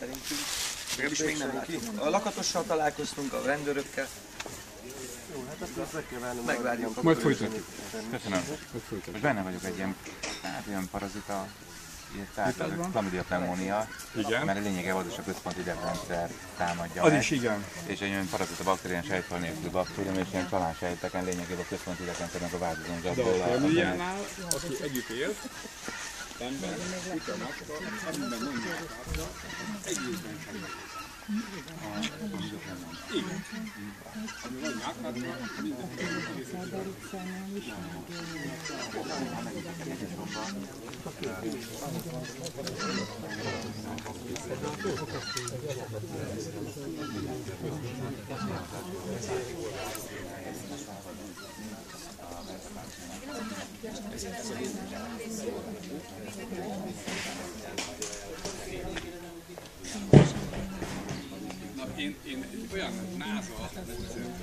szerintünk. Legalábbis még nem láttuk. A lakatossal találkoztunk, a rendőrökkel. Jó, hát azt meg kell várnunk. Megvárjuk. Majd folytatjuk. Köszönöm. Most benne vagyok egy ilyen, olyan parazita, chlamydia pneumónia, Igen. mert a lényege az is a központi idegrendszer támadja Az meg. is igen. És egy olyan parazita baktérián sejtfal nélkül baktérium, és ilyen csalánsejteken lényegében a központi idegrendszernek a változónzatból De a chlamydiánál, aki együtt élt, ember, kutya, macska, amiben mondják át, egészben semmi. Igen. Ami vagy mákátban, minden én olyan náza